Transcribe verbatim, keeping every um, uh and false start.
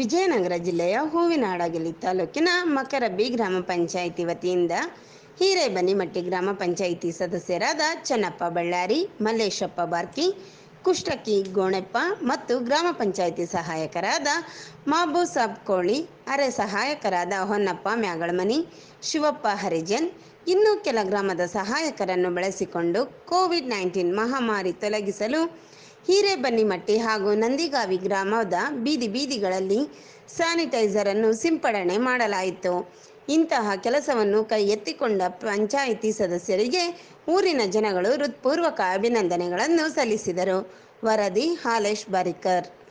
ವಿಜಯನಗರ ಜಿಲ್ಲೆಯ ಹೂವಿನಹಡಗಲಿ ತಾಲೂಕಿನ ಮಕರಬ್ಬಿ ಗ್ರಾಮ ಪಂಚಾಯಿತಿ ವತಿಯಿಂದ ಹಿರೇಬನ್ನಿಮಟ್ಟಿ ಗ್ರಾಮ ಪಂಚಾಯಿತಿ ಸದಸ್ಯರಾದ ಚನ್ನಪ್ಪ ಬಳ್ಳಾರಿ, ಮಲ್ಲೇಶಪ್ಪ ಬಾರ್ಕಿ, ಕುಷ್ಟಕಿ ಗೋಣೆಪ್ಪ ಮತ್ತು ಗ್ರಾಮ ಪಂಚಾಯಿತಿ ಸಹಾಯಕರಾದ ಮಾಬೂಸಾಬ್ ಕೋಳಿ, ಅರೆ ಸಹಾಯಕರಾದ ಹೊನ್ನಪ್ಪ ಮ್ಯಾಗಳಮನಿ, ಶಿವಪ್ಪ ಹರಿಜನ್, ಇನ್ನೂ ಕೆಲ ಗ್ರಾಮದ ಸಹಾಯಕರನ್ನು ಬಳಸಿಕೊಂಡು ಕೋವಿಡ್ ನೈನ್ಟೀನ್ ಮಹಾಮಾರಿ ತೊಲಗಿಸಲು ಹಿರೇಬನ್ನಿಮಟ್ಟಿ ಹಾಗೂ ನಂದಿಗಾವಿ ಗ್ರಾಮದ ಬೀದಿ ಬೀದಿಗಳಲ್ಲಿ ಸ್ಯಾನಿಟೈಸರ್ ಅನ್ನು ಸಿಂಪಡಣೆ ಮಾಡಲಾಯಿತು. ಇಂತಹ ಕೆಲಸವನ್ನು ಕೈ ಎತ್ತಿಕೊಂಡ ಪಂಚಾಯಿತಿ ಸದಸ್ಯರಿಗೆ ಊರಿನ ಜನಗಳು ಹೃತ್ಪೂರ್ವಕ ಅಭಿನಂದನೆಗಳನ್ನು ಸಲ್ಲಿಸಿದರು. ವರದಿ ಹಾಲೇಶ್ ಬಾರಿಕರ್.